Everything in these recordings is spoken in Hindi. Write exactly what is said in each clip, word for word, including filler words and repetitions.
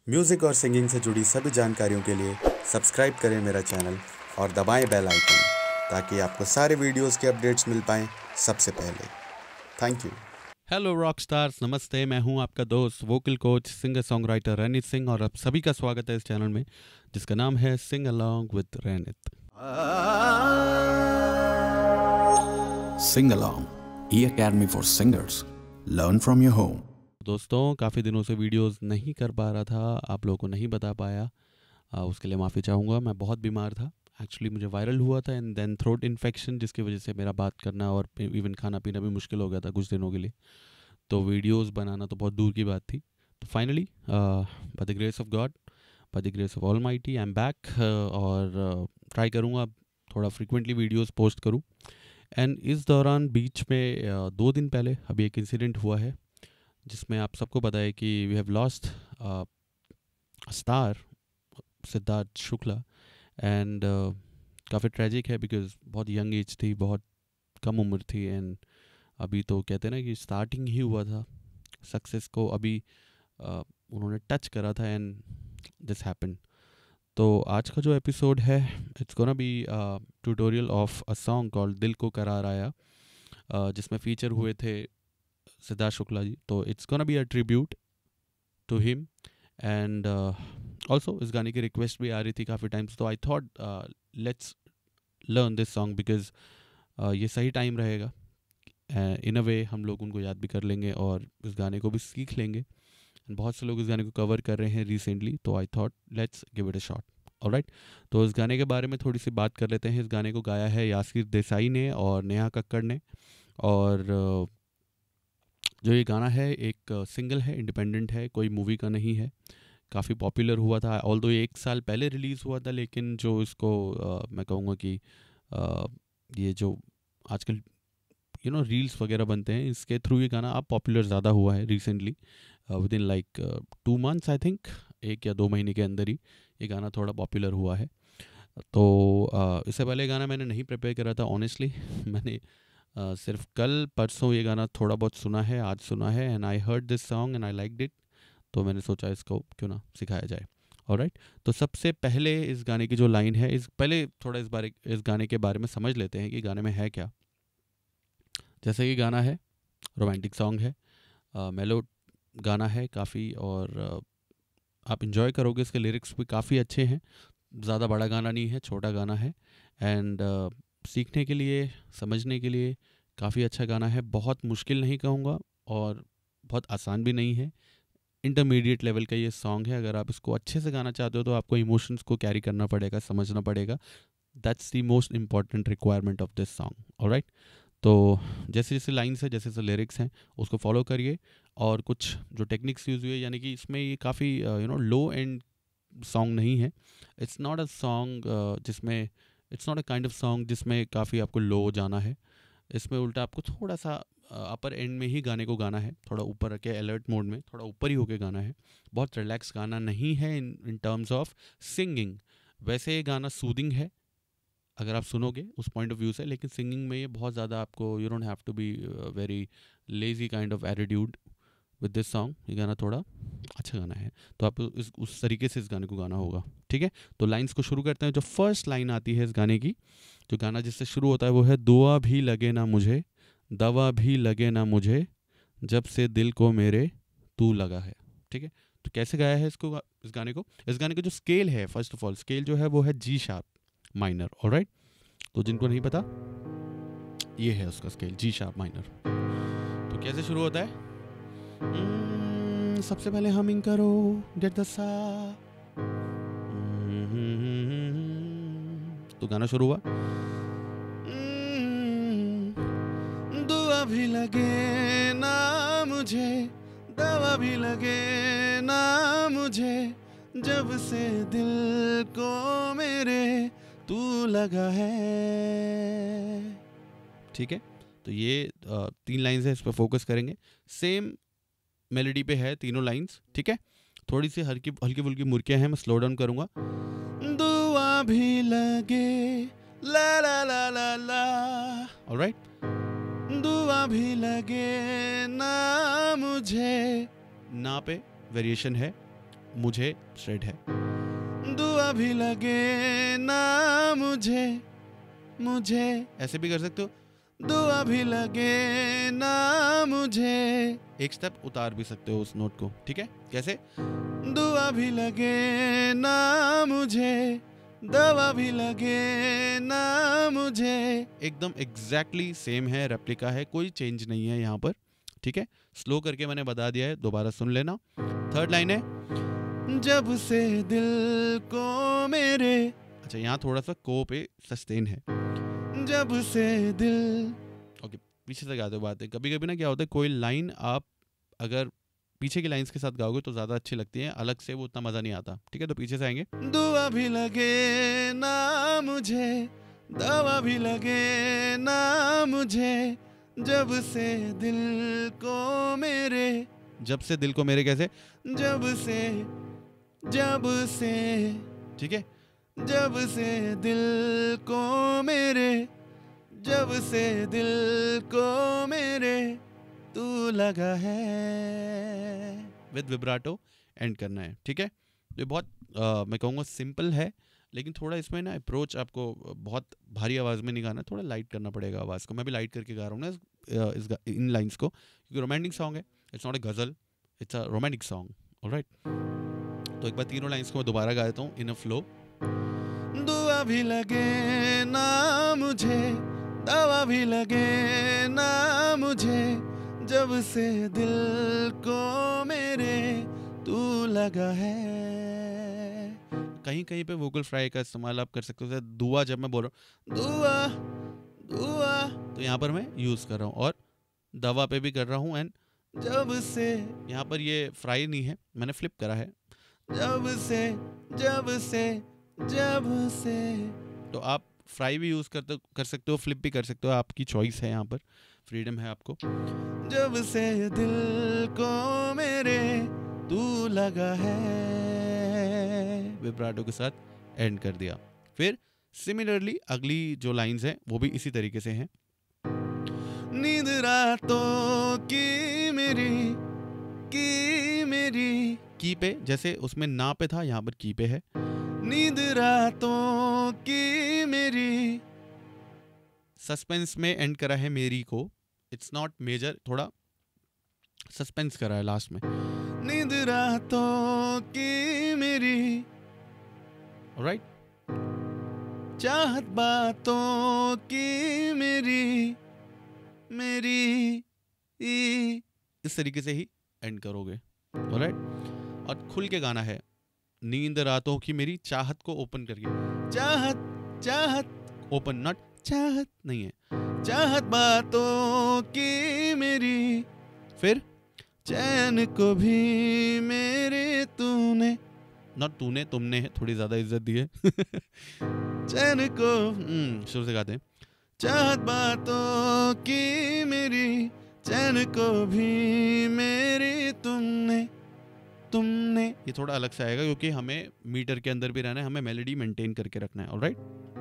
म्यूज़िक और सिंगिंग से जुड़ी सभी जानकारियों के लिए सब्सक्राइब करें मेरा चैनल और दबाएं बेल आइकन ताकि आपको सारे वीडियोस के अपडेट्स मिल पाएं सबसे पहले। Thank you. Hello rock stars, नमस्ते। मैं हूं आपका दोस्त vocal coach singer songwriter Ranit Singh और आप सभी का स्वागत है इस चैनल में जिसका नाम है sing along with Ranit. Sing Along, E-Academy for Singers. Learn from your home. दोस्तों, काफ़ी दिनों से वीडियोस नहीं कर पा रहा था, आप लोगों को नहीं बता पाया, आ, उसके लिए माफ़ी चाहूँगा। मैं बहुत बीमार था, एक्चुअली मुझे वायरल हुआ था एंड देन थ्रोट इन्फेक्शन, जिसकी वजह से मेरा बात करना और इवन खाना पीना भी मुश्किल हो गया था कुछ दिनों के लिए। तो वीडियोस बनाना तो बहुत दूर की बात थी। तो finally by the grace of God, by the grace of almighty, I am back और ट्राई करूँगा थोड़ा फ्रिक्वेंटली वीडियोस पोस्ट करूँ। एंड इस दौरान बीच में uh, दो दिन पहले अभी एक इंसिडेंट हुआ है जिसमें आप सबको पता है कि we have lost star Siddharth Shukla and काफ़ी ट्रेजिक है बिकॉज बहुत यंग एज थी, बहुत कम उम्र थी एंड अभी तो कहते हैं ना कि स्टार्टिंग ही हुआ था सक्सेस को, अभी uh, उन्होंने टच करा था एंड दिस हैपेंड। तो आज का जो एपिसोड है it's gonna be tutorial of a song called दिल को करार आया, uh, जिसमें फीचर हुए थे सिद्धार्थ शुक्ला जी। तो it's gonna be a tribute to him and also इस गाने की रिक्वेस्ट भी आ रही थी काफ़ी टाइम्स, तो I thought let's learn this song because ये सही टाइम रहेगा। इन अ वे हम लोग उनको याद भी कर लेंगे और इस गाने को भी सीख लेंगे। बहुत से लोग इस गाने को कवर कर रहे हैं रिसेंटली, तो I thought let's give it a shot. Alright, तो इस गाने के बारे में थोड़ी सी बात कर लेते हैं। इस गाने को गाया है यासिर देसाई ने और नेहा कक्कड़ ने, और जो ये गाना है एक सिंगल है, इंडिपेंडेंट है, कोई मूवी का नहीं है। काफ़ी पॉपुलर हुआ था, ऑल्दो ये एक साल पहले रिलीज़ हुआ था, लेकिन जो इसको आ, मैं कहूँगा कि आ, ये जो आजकल यू नो रील्स वगैरह बनते हैं, इसके थ्रू ये गाना अब पॉपुलर ज़्यादा हुआ है recently, within like two months I think, एक या दो महीने के अंदर ही ये गाना थोड़ा पॉपुलर हुआ है। तो uh, इससे पहले गाना मैंने नहीं प्रिपेयर करा था ऑनेस्टली मैंने uh, सिर्फ कल परसों ये गाना थोड़ा बहुत सुना है, आज सुना है and I heard this song and I liked it, तो मैंने सोचा इसको क्यों ना सिखाया जाए। ऑलराइट, तो सबसे पहले इस गाने की जो लाइन है, इस पहले थोड़ा इस बारे इस गाने के बारे में समझ लेते हैं कि गाने में है क्या। जैसे कि गाना है रोमांटिक सॉन्ग है, मेलो गाना है काफ़ी, और uh, आप इन्जॉय करोगे। इसके लिरिक्स भी काफ़ी अच्छे हैं, ज़्यादा बड़ा गाना नहीं है, छोटा गाना है एंड uh, सीखने के लिए, समझने के लिए काफ़ी अच्छा गाना है। बहुत मुश्किल नहीं कहूँगा और बहुत आसान भी नहीं है, इंटरमीडिएट लेवल का ये सॉन्ग है। अगर आप इसको अच्छे से गाना चाहते हो तो आपको इमोशंस को कैरी करना पड़ेगा, समझना पड़ेगा। That's the most important requirement of this song. Alright, तो जैसे जैसे लाइन्स हैं, जैसे जैसे लिरिक्स हैं, उसको फॉलो करिए। और कुछ जो टेक्निक्स यूज़ हुई है, यानी कि इसमें ये काफ़ी you know low end song नहीं है। इट्स नॉट अ सॉन्ग जिसमें it's not a kind of song जिसमें काफ़ी आपको लो जाना है। इसमें उल्टा आपको थोड़ा सा अपर एंड में ही गाने को गाना है, थोड़ा ऊपर रखे अलर्ट मोड में, थोड़ा ऊपर ही होके गाना है। बहुत रिलैक्स गाना नहीं है in in terms of singing. वैसे ये गाना सूदिंग है अगर आप सुनोगे उस पॉइंट ऑफ व्यू से, लेकिन सिंगिंग में ये बहुत ज़्यादा आपको, you don't have to be very lazy kind of attitude with this song. ये गाना थोड़ा अच्छा गाना है, तो आप इस उस तरीके से इस गाने को गाना होगा। ठीक है, तो लाइंस को शुरू करते हैं। जो फर्स्ट लाइन आती है इस गाने की, जो गाना जिससे शुरू होता है वो है, दुआ भी लगे ना मुझे, दवा भी लगे ना मुझे, जब से दिल को मेरे तू लगा है। ठीक है, तो कैसे गाया है इसको, इस गाने को? इस गाने का जो स्केल है, फर्स्ट ऑफ ऑल स्केल जो है वो है जी शार्प माइनर। ऑलराइट, तो जिनको नहीं पता, ये है उसका स्केल, जी शार्प माइनर। तो कैसे शुरू होता है? hmm, सबसे पहले हमिंग करो, गेट द सा, तो गाना शुरू हुआ, दुआ भी लगे ना मुझे, दवा भी लगे ना मुझे, जब से दिल को मेरे तू लगा है। ठीक है, तो ये आ, तीन लाइंस है, इस पर फोकस करेंगे। सेम मेलोडी पे है तीनों लाइंस। ठीक है, थोड़ी सी हल्की हल्की फुल्की मुर्कियाँ हैं, मैं स्लो डाउन करूँगा। दुआ भी लगे ला ला ला ला ला, ऑलराइट, दुआ भी लगे ना मुझे, ना पे वेरिएशन है, मुझे स्ट्रेट है। दुआ भी लगे ना मुझे, मुझे ऐसे भी कर सकते हो, दुआ भी लगे ना मुझे, एक स्टेप उतार भी सकते हो उस नोट को, ठीक है। कैसे? दुआ भी लगे ना मुझे, दवा भी लगे ना मुझे, एकदम एग्जैक्टली सेम है, रेप्लिका है, कोई चेंज नहीं है यहाँ पर, ठीक है। स्लो करके मैंने बता दिया है, दोबारा सुन लेना। थर्ड लाइन है, जब से दिल को मेरे, अच्छा यहाँ थोड़ा सा को पे सस्टेन है, जब से दिल, ओके पीछे से गाते हो बात है। कभी कभी ना क्या होता है, कोई लाइन आप अगर पीछे की लाइंस के साथ गाओगे तो ज़्यादा अच्छी लगती है, अलग से वो उतना मज़ा नहीं आता, ठीक है। तो पीछे से आएंगे, दुआ भी लगे ना मुझे, दवा भी लगे ना मुझे, जब से दिल को मेरे, जब से दिल को मेरे, कैसे? जब से, जब से, ठीक है, जब से दिल को मेरे, जब से दिल को मेरे तू लगा है, विद विब्राटो एंड करना है, ठीक है। ये बहुत आ, मैं कहूँगा सिंपल है, लेकिन थोड़ा इसमें ना अप्रोच आपको बहुत भारी आवाज़ में नहीं गाना, थोड़ा लाइट करना पड़ेगा आवाज़ को। मैं भी लाइट करके गा रहा हूँ ना इस, इस इन लाइंस को, क्योंकि रोमांटिक सॉन्ग है, it's not a ghazal, it's a romantic song, alright. तो एक बार तीनों लाइंस को मैं दोबारा गा देता हूँ इन अ फ्लो। दुआ भी लगे ना मुझे, दवा भी लगे ना मुझे, जब से दिल को मेरे तू लगा है। कहीं कहीं पे वोकल फ्राई का इस्तेमाल आप कर सकते हो, दुआ जब मैं बोल रहा हूँ दुआ दुआ, तो यहाँ पर मैं यूज़ कर रहा हूँ, और दवा पे भी कर रहा हूँ, एंड जब से, यहाँ पर ये फ्राई नहीं है, मैंने फ्लिप करा है, जब से, जब से, जब से। तो आप फ्राई भी यूज़ करते कर सकते हो, फ्लिप भी कर सकते हो, आपकी चॉइस है, यहाँ पर फ्रीडम है आपको। जब से दिल को मेरे तू लगा है, विब्राटो के साथ एंड कर दिया। फिर सिमिलरली अगली जो लाइंस हैं वो भी इसी तरीके से हैं। नींद रातों की मेरी, की मेरी, की पे जैसे उसमें ना पे था, यहाँ पर की पे है। नींद रातों की मेरी, सस्पेंस में एंड करा है मेरी को, इट्स नॉट मेजर, थोड़ा सस्पेंस करा है लास्ट में। नींद रातों की मेरी, ऑलराइट। चाहत बातों की मेरी, मेरी, इस तरीके से ही एंड करोगे, ऑलराइट। और खुल के गाना है, नींद रातों की मेरी, चाहत को ओपन करके, चाहत, चाहत ओपन, नॉट चाहत नहीं है, चाहत बातों की मेरी। फिर चैन को भी मेरे तूने, नॉट तूने, तुमने है, थोड़ी ज्यादा इज्जत दी है। चैन को, शुरू से गाते हैं, चाहत बातों की मेरी, चैन को भी मेरी तुमने, तुमने। ये थोड़ा अलग से आएगा क्योंकि हमें मीटर के अंदर भी रहना है, हमें मेलोडी मेंटेन करके रखना है, ऑलराइट।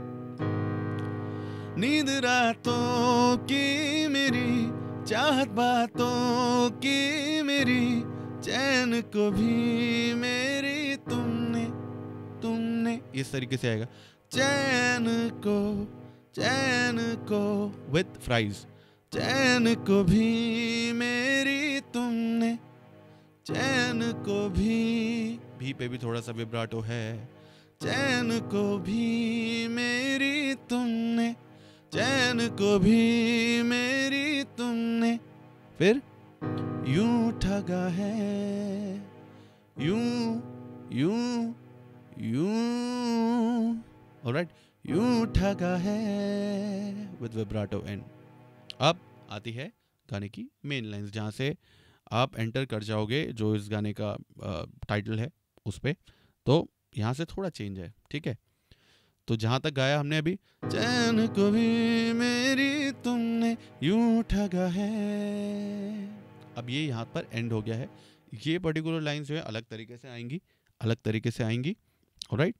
नींद रातों की मेरी, चाहत बातों की मेरी, चैन को भी मेरी तुमने, तुमने, इस तरीके से आएगा। चैन को, चैन को विद फ्राइज, चैन को भी मेरी तुमने, चैन को भी, भी पे भी थोड़ा सा विब्राटो है। चैन को भी मेरी तुमने, चैन को भी मेरी तुमने। फिर यूं ठगा है, यूं यूं यूं, ऑलराइट, यूं ठगा है विद विब्राटो एंड। अब आती है गाने की मेन लाइंस, जहाँ से आप एंटर कर जाओगे जो इस गाने का टाइटल है उस पे। तो यहाँ से थोड़ा चेंज है, ठीक है। तो जहाँ तक गाया हमने अभी, चैन को भी मेरी तुमने यूं ठगा है, अब ये यहाँ पर एंड हो गया है। ये पर्टिकुलर लाइन जो है अलग तरीके से आएंगी, अलग तरीके से आएंगी, ऑलराइट।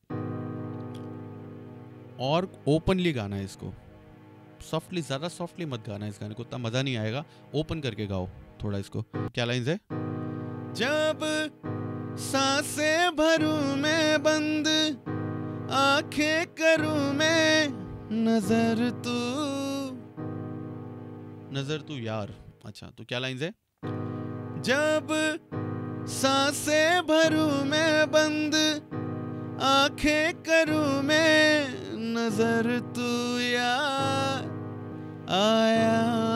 और ओपनली गाना है इसको, सॉफ्टली, ज़्यादा सॉफ्टली मत गाना है इस गाने को, उतना मज़ा नहीं आएगा। ओपन करके गाओ थोड़ा इसको। क्या लाइन्स है? जब सांसें भरूं मैं बंद, आंखें करूं मैं नजर तू, नजर तू यार। अच्छा, तो क्या लाइंस है? जब सांसें भरूं मैं बंद, आंखें करूं मैं नजर तू यार आया।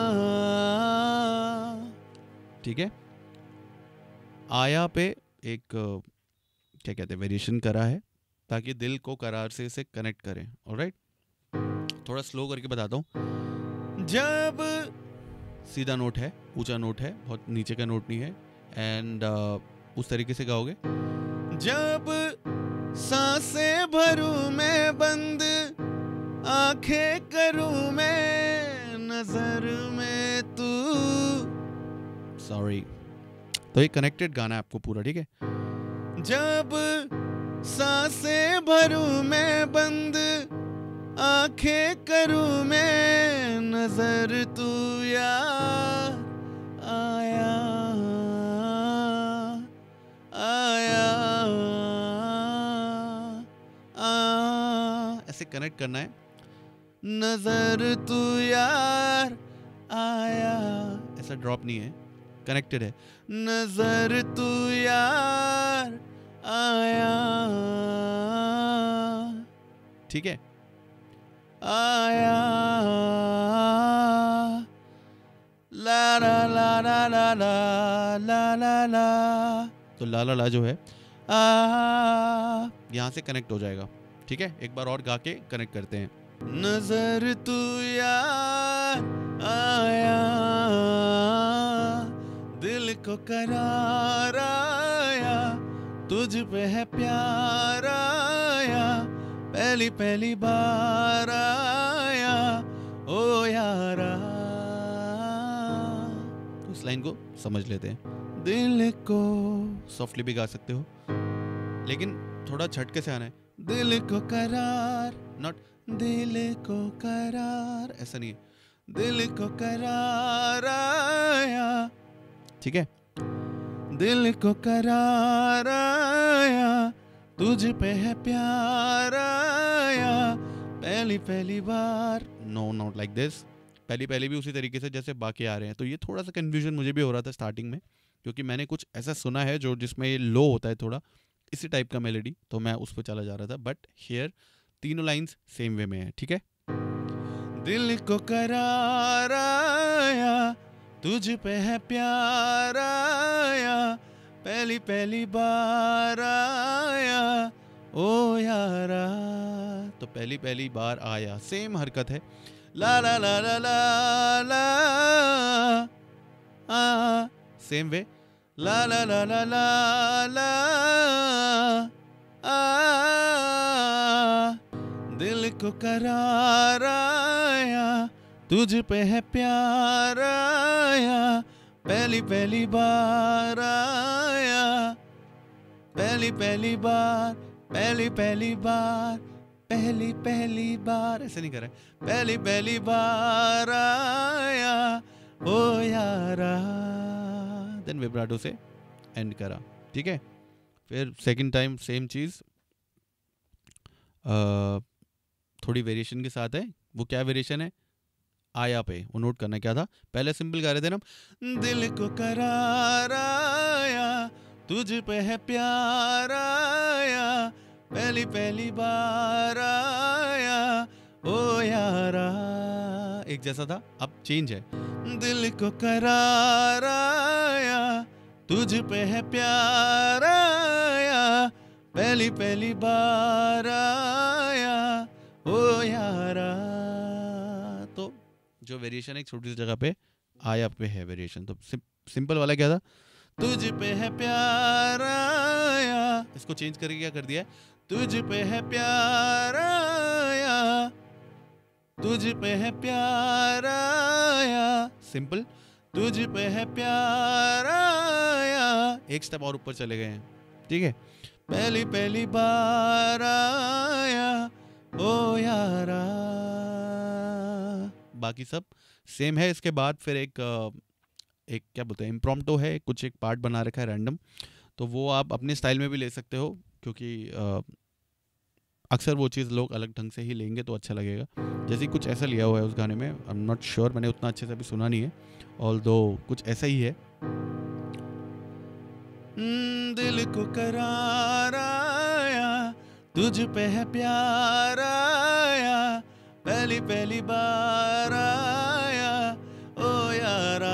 ठीक है, आया पे एक क्या कहते हैं वेरिएशन करा है ताकि दिल को करार से इसे कनेक्ट करें। ऑलराइट, थोड़ा स्लो करके बताता हूँ। जब सीधा नोट है, ऊंचा नोट है, बहुत नीचे का नोट नहीं है, एंड uh, उस तरीके से गाओगे। जब सांसें भरूं मैं बंद, आंखें करूं मैं नजर में तू। सॉरी, तो ये कनेक्टेड गाना है आपको पूरा, ठीक है। जब सांसें भरूं मैं बंद, आंखें करूं मैं नजर तू यार आया आया आ, ऐसे कनेक्ट करना है। नजर तू यार आया, ऐसा ड्रॉप नहीं है, कनेक्टेड है। नजर तू यार आया, ठीक है, आया। ला ला ला ला ला ला ला ला ला, तो ला ला ला जो है आ, यहाँ से कनेक्ट हो जाएगा। ठीक है, एक बार और गा के कनेक्ट करते हैं। नजर तू यार आया, दिल को करार आया, तुझ पे है प्यार आया, पहली पहली बार आया ओ यारा। तो इस लाइन को समझ लेते हैं। दिल को सॉफ्टली भी गा सकते हो, लेकिन थोड़ा झटके से आना है। दिल को करार, नॉट दिल को करार, ऐसा नहीं है, दिल को करार आया, ठीक है। दिल को करार आया, तुझ पे है प्यार आया, पहली पहली बार। No, not like this. पहली पहली भी उसी तरीके से जैसे बाकी आ रहे हैं। तो ये थोड़ा सा कन्फ्यूजन मुझे भी हो रहा था स्टार्टिंग में, क्योंकि मैंने कुछ ऐसा सुना है जो जिसमें ये लो होता है थोड़ा, इसी टाइप का मेलोडी, तो मैं उस पर चला जा रहा था। बट हियर तीनों लाइंस सेम वे में है, ठीक है। दिल को करार आया, तुझ पे है प्यार आया, पहली पहली बार आया ओ यारा। तो पहली पहली बार आया, सेम हरकत है। ला ला ला ला ला ला आ, सेम वे। ला ला ला ला ला ला आ, दिल को करार आया, तुझ पे है प्यार आया, पहली पहली बार आया, पहली पहली बार, पहली पहली बार, पहली पहली बार, ऐसे नहीं कर रहे, पहली पहली बार आया ओ यारा। देन विब्राटो से एंड करा, ठीक है। फिर सेकंड टाइम सेम चीज़, थोड़ी वेरिएशन के साथ है। वो क्या वेरिएशन है? आया पे, वो नोट करना क्या था। पहले सिंपल गा रहे थे ना, दिल को करार आया, तुझ पे है प्यार आया, पहली पहली बार आया ओ यारा, एक जैसा था। अब चेंज है। दिल को करार आया, तुझ पे है प्यार आया, पहली पहली बार आया ओ यारा। तो जो वेरिएशन एक छोटी सी जगह पे आया पे है वेरिएशन। तो सिंपल वाला क्या था? तुझ पे है प्यार आया, इसको चेंज करके क्या कर दिया है? तुझ पे है प्यार आया, तुझ पे है प्यार आया, सिंपल। तुझ पे है प्यार आया, एक स्टेप और ऊपर चले गए हैं, ठीक है। पहली पहली बार आया ओ यारा, बाकी सब सेम है। इसके बाद फिर एक एक क्या बोलते हैं इम्प्रॉम्प्टो है, कुछ एक पार्ट बना रखा है रैंडम, तो वो आप अपने स्टाइल में भी ले सकते हो, क्योंकि uh, अक्सर वो चीज़ लोग अलग ढंग से ही लेंगे तो अच्छा लगेगा। जैसे कुछ ऐसा लिया हुआ है उस गाने में, आई एम नॉट श्योर, मैंने उतना अच्छे से अभी सुना नहीं है, ऑल्दो कुछ ऐसा ही है। दिल को करार आया, तुझ पे है प्यार आया, पहली पहली बार आया ओ यारा।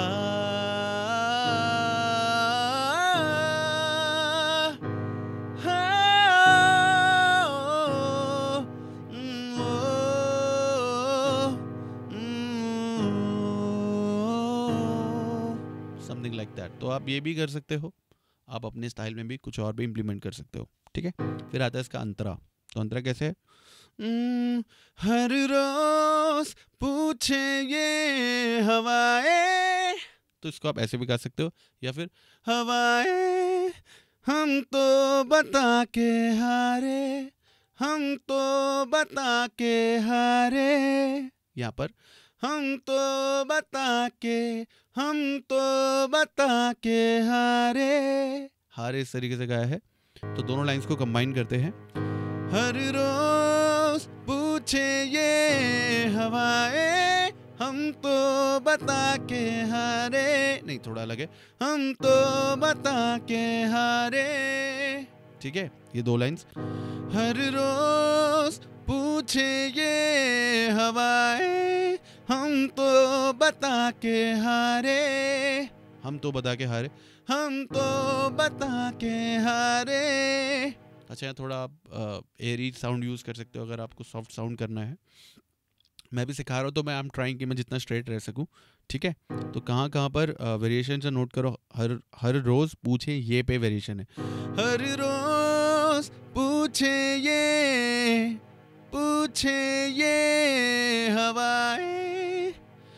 Something like that. तो आप ये भी कर सकते हो, आप अपने स्टाइल में भी कुछ और भी इम्प्लीमेंट कर सकते हो, ठीक है। फिर आता है इसका अंतरा। तो अंतरा कैसे है? mm, हर रोज पूछे ये हवाएं, तो इसको आप ऐसे भी गा सकते हो, या फिर हवाएं हम तो बता के हारे, हम तो बता के हारे, यहाँ पर हम तो बता के, हम तो बता के हारे, हारे इस तरीके से गाया है। तो दोनों लाइंस को कंबाइन करते हैं। हर रोज पूछे ये हवाएं, हम तो बता के हारे, नहीं थोड़ा अलग है, हम तो बता के हारे, ठीक है। ये दो लाइंस। हर रोज पूछे ये हवाएं, हम तो बता के हारे, हम तो बता के हारे, हम तो बता के हारे। अच्छा, थोड़ा आप एरी साउंड यूज़ कर सकते हो अगर आपको सॉफ्ट साउंड करना है। मैं भी सिखा रहा हूँ तो मैं आई एम ट्राइंग कि मैं जितना स्ट्रेट रह सकूँ, ठीक है। तो कहाँ कहाँ पर वेरिएशन से नोट करो। हर हर रोज़ पूछे ये पे वेरिएशन है। हर रोज़ पूछे ये, पूछे ये हवाएं,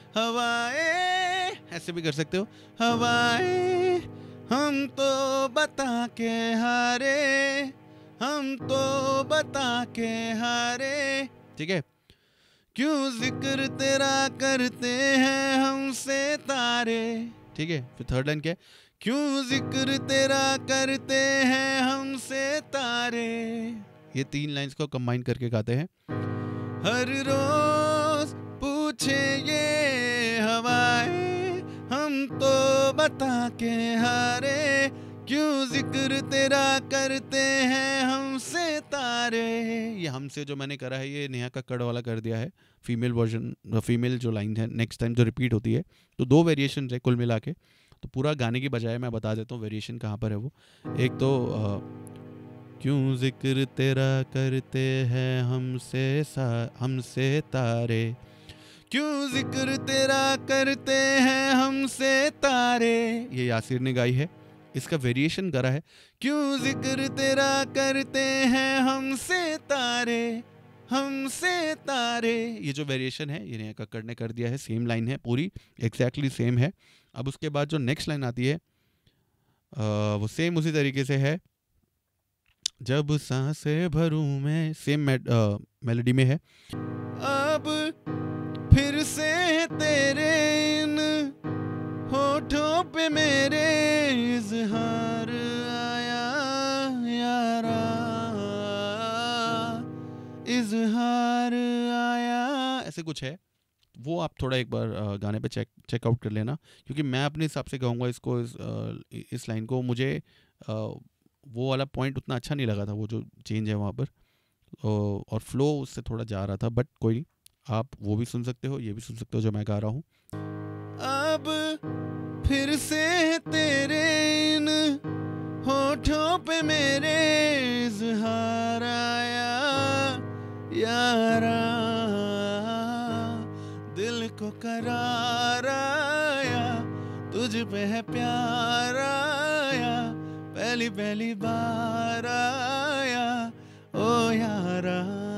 हवाएं ऐसे भी कर सकते हो। हवाएं हम तो बता के हारे, हम तो बता के हारे, ठीक है। क्यों जिक्र तेरा करते हैं हमसे तारे, ठीक है। फिर थर्ड लाइन क्या है? क्यों जिक्र तेरा करते हैं हमसे तारे। ये तीन लाइंस को कंबाइन करके गाते हैं। हर रोज पूछे ये हवाएं, हम तो बता के हारे, क्यों जिक्र तेरा करते हैं हमसे तारे। ये हमसे जो मैंने करा है ये नेहा कक्कड़ वाला कर दिया है, फीमेल वर्जन, फीमेल जो लाइन है नेक्स्ट टाइम जो रिपीट होती है। तो दो वेरिएशन है कुल मिला के। तो पूरा गाने की बजाय मैं बता देता हूँ वेरिएशन कहाँ पर है वो। एक तो आ, क्यों जिक्र तेरा करते हैं हमसे हमसे तारे, क्यों जिक्र तेरा करते हैं हमसे तारे, ये यासिर ने गाई है। इसका वेरिएशन करा है, क्यों जिक्र तेरा करते हैं हमसे तारे, हमसे तारे। ये जो वेरिएशन है ये नेहा कक्कड़ ने कर दिया है। सेम लाइन है पूरी, एग्जैक्टली सेम है। अब उसके बाद जो नेक्स्ट लाइन आती है आ, वो सेम उसी तरीके से है। जब सांसें भरूं मैं, सेम मेलोडी में है। अब फिर से तेरे इन होठों पे मेरे इज़हार आया यारा, इज़हार आया, ऐसे कुछ है। वो आप थोड़ा एक बार गाने पे चेक चेकआउट कर लेना, क्योंकि मैं अपने हिसाब से गाऊंगा इसको, इस, इस लाइन को। मुझे वो वाला पॉइंट उतना अच्छा नहीं लगा था, वो जो चेंज है वहाँ पर, और फ्लो उससे थोड़ा जा रहा था। बट कोई नहीं, आप वो भी सुन सकते हो, ये भी सुन सकते हो जो मैं गा रहा हूँ। अब फिर से तेरे इन होठों पे मेरे इज़हार आया यारा, दिल को करार आया, तुझ पे है प्यार आया, पहली पहली बार आया ओ यारा,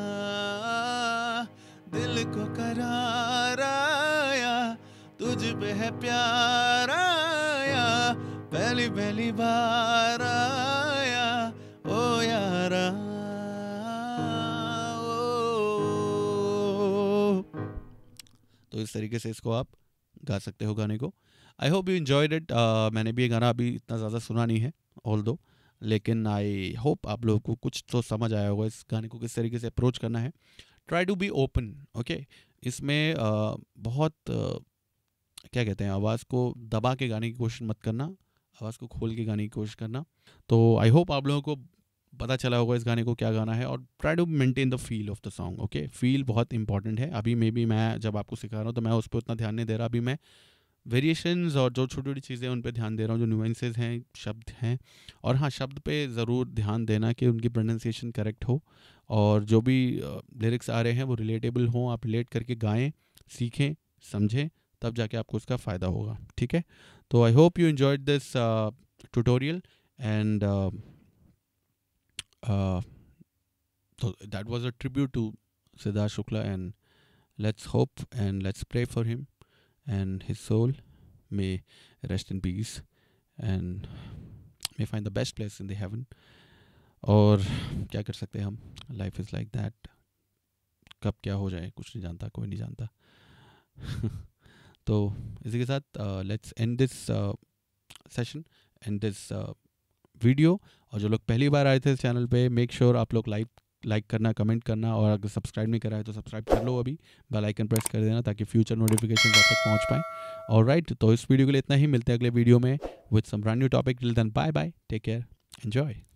दिल को करार आया, तुझ पे है प्यार आया, पहली पहली बार आया ओ यारा ओ। तो इस तरीके से इसको आप गा सकते हो गाने को। I hope you enjoyed it. मैंने भी ये गाना अभी इतना ज़्यादा सुना नहीं है ऑल्दो, लेकिन आई होप आप लोगों को कुछ तो समझ आया होगा इस गाने को किस तरीके से अप्रोच करना है. Try to be open. Okay, इसमें uh, बहुत uh, क्या कहते हैं, आवाज़ को दबा के गाने की कोशिश मत करना, आवाज़ को खोल के गाने की कोशिश करना. तो आई होप आप लोगों को पता चला होगा इस गाने को क्या गाना है. और try to maintain the feel of the song. Okay, feel बहुत इंपॉर्टेंट है. अभी मे बी मैं जब आपको सिखा रहा हूँ तो मैं उस पर उतना ध्यान नहीं दे रहा. अभी मैं वेरिएशंस और जो छोटी छोटी चीज़ें उन पर ध्यान दे रहा हूँ, जो न्यूएंसेस हैं, शब्द हैं. और हाँ, शब्द पे ज़रूर ध्यान देना कि उनकी प्रोनाउंसिएशन करेक्ट हो, और जो भी लिरिक्स आ रहे हैं वो रिलेटेबल हों. आप रिलेट करके गाएं, सीखें, समझें, तब जाके आपको उसका फ़ायदा होगा. ठीक है, तो I hope you enjoyed this tutorial and so that was a tribute to Siddharth Shukla, and let's hope and let's pray for him and his soul may rest in peace and may find the best place in the heaven. और क्या कर सकते हैं हम, लाइफ इज़ लाइक दैट. कब क्या हो जाए कुछ नहीं जानता, कोई नहीं जानता. तो इसी के साथ let's end this session, and this video. और जो लोग पहली बार आए थे इस चैनल पे, मेक श्योर आप लोग लाइक लाइक करना, कमेंट करना, और अगर सब्सक्राइब नहीं करा है तो सब्सक्राइब कर लो अभी, बेल आइकन प्रेस कर देना ताकि फ्यूचर नोटिफिकेशन आप तक पहुंच पाए. ऑलराइट, तो इस वीडियो के लिए इतना ही. मिलते हैं अगले वीडियो में with some brand new topic. Till then, bye bye, take care, enjoy.